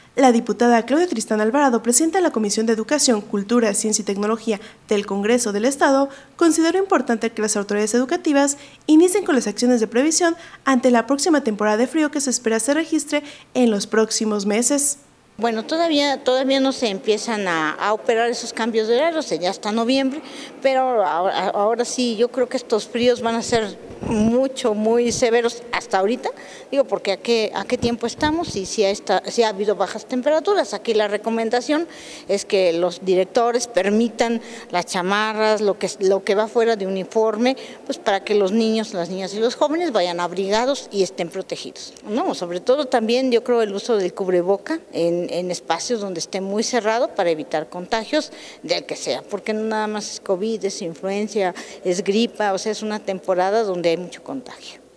La diputada Claudia Tristán Alvarado, presidenta de la Comisión de Educación, Cultura, Ciencia y Tecnología del Congreso del Estado, consideró importante que las autoridades educativas inicien con las acciones de previsión ante la próxima temporada de frío que se espera se registre en los próximos meses. Bueno, todavía no se empiezan a operar esos cambios de horarios, ya hasta noviembre, pero ahora sí, yo creo que estos fríos van a ser muy severos hasta ahorita, digo, porque a qué tiempo estamos y si ha habido bajas temperaturas. Aquí la recomendación es que los directores permitan las chamarras, lo que va fuera de uniforme, pues para que los niños, las niñas y los jóvenes vayan abrigados y estén protegidos, ¿no? Sobre todo también yo creo el uso del cubreboca en espacios donde esté muy cerrado para evitar contagios del que sea, porque no nada más es COVID, es influencia, es gripa, o sea, es una temporada donde hay mucho contagio.